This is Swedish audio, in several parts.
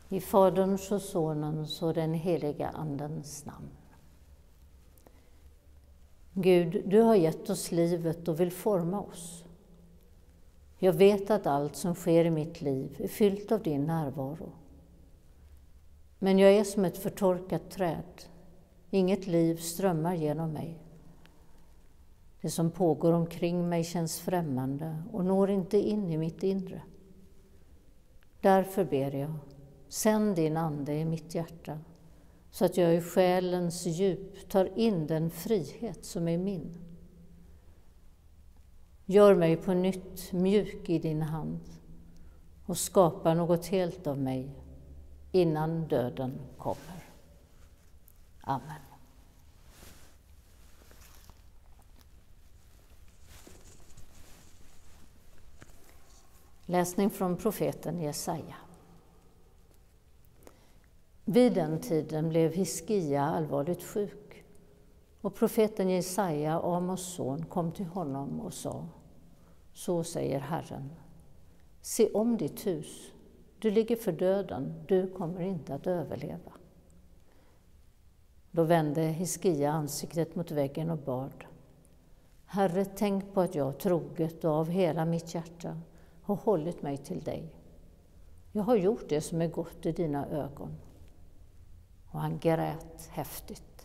I Faderns och Sonens och den heliga Andens namn. Gud, du har gett oss livet och vill forma oss. Jag vet att allt som sker i mitt liv är fyllt av din närvaro. Men jag är som ett förtorkat träd. Inget liv strömmar genom mig. Det som pågår omkring mig känns främmande och når inte in i mitt inre. Därför ber jag, sänd din ande i mitt hjärta, så att jag i själens djup tar in den frihet som är min. Gör mig på nytt mjuk i din hand och skapa något helt av mig innan döden kommer. Amen. Läsning från profeten Jesaja. Vid den tiden blev Hiskia allvarligt sjuk, och profeten Jesaja, Amos son, kom till honom och sa: Så säger Herren, se om ditt hus, du ligger för döden, du kommer inte att överleva. Då vände Hiskia ansiktet mot väggen och bad: Herre, tänk på att jag troget och av hela mitt hjärta har hållit mig till dig. Jag har gjort det som är gott i dina ögon. Och han grät häftigt.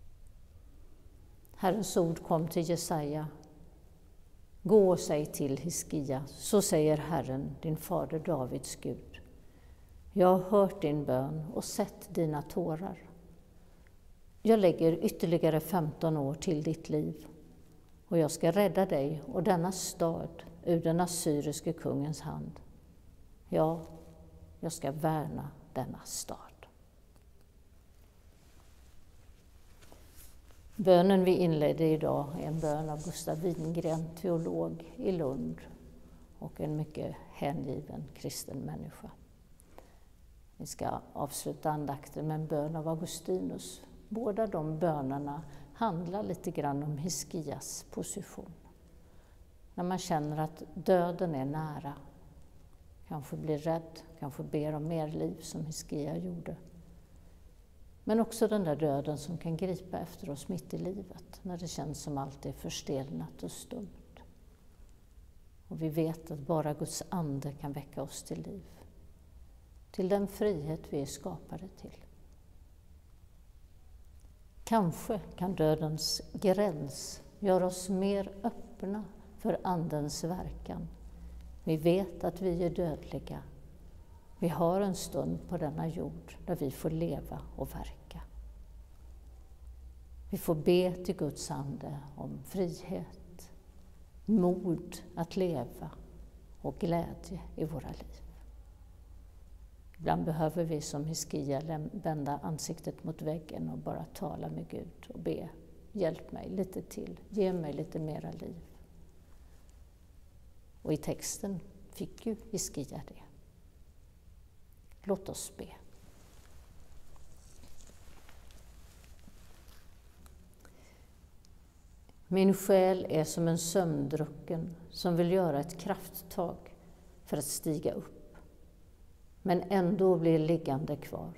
Herrens ord kom till Jesaja: Gå och säg till Hiskia, så säger Herren, din fader Davids Gud. Jag har hört din bön och sett dina tårar. Jag lägger ytterligare 15 år till ditt liv, och jag ska rädda dig och denna stad ur den assyriske kungens hand. Ja, jag ska värna denna stad. Bönen vi inledde idag är en bön av Gustav Wingren, teolog i Lund och en mycket hängiven kristen människa. Vi ska avsluta andakten med en bön av Augustinus. Båda de bönerna handlar lite grann om Hiskias position. När man känner att döden är nära, kanske blir rädd, kanske ber om mer liv som Hiskia gjorde. Men också den där döden som kan gripa efter oss mitt i livet, när det känns som allt är förstelnat och stumt. Och vi vet att bara Guds ande kan väcka oss till liv. Till den frihet vi är skapade till. Kanske kan dödens gräns göra oss mer öppna för andens verkan. Vi vet att vi är dödliga. Vi har en stund på denna jord där vi får leva och verka. Vi får be till Guds ande om frihet, mod att leva och glädje i våra liv. Ibland behöver vi som Hiskia vända ansiktet mot väggen och bara tala med Gud och be: hjälp mig lite till, ge mig lite mera liv. Och i texten fick ju Hiskia det. Låt oss be. Min själ är som en sömndrucken som vill göra ett krafttag för att stiga upp, men ändå blir liggande kvar.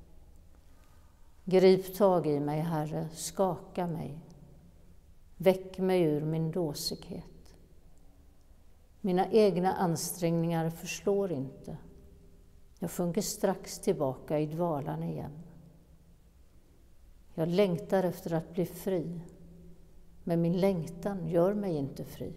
Grip tag i mig, Herre, skaka mig. Väck mig ur min dåsighet. Mina egna ansträngningar förslår inte. Jag sjunker strax tillbaka i dvalan igen. Jag längtar efter att bli fri, men min längtan gör mig inte fri.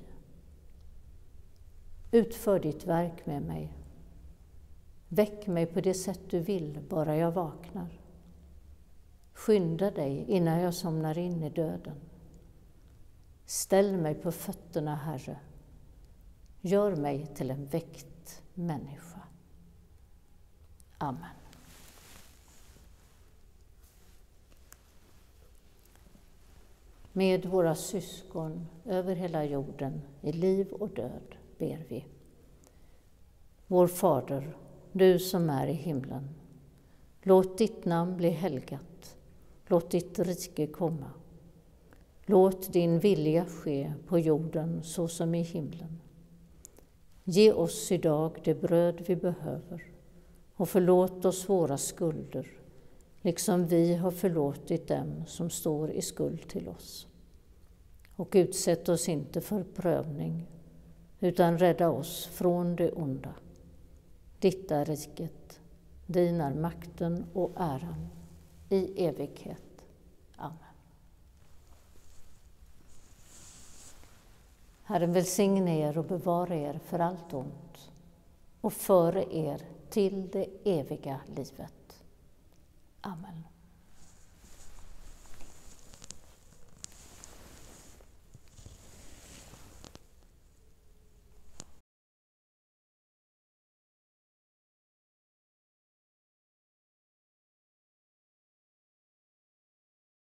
Utför ditt verk med mig. Väck mig på det sätt du vill, bara jag vaknar. Skynda dig innan jag somnar in i döden. Ställ mig på fötterna, Herre. Gör mig till en väckt människa. Amen. Med våra syskon över hela jorden, i liv och död, ber vi. Vår Fader, du som är i himlen. Låt ditt namn bli helgat. Låt ditt rike komma. Låt din vilja ske på jorden så som i himlen. Ge oss idag det bröd vi behöver och förlåt oss våra skulder, liksom vi har förlåtit dem som står i skuld till oss. Och utsätt oss inte för prövning, utan rädda oss från det onda. Ditt är riket, din är makten och äran i evighet. Amen. Herren välsigne er och bevara er för allt ont och före er till det eviga livet. Amen.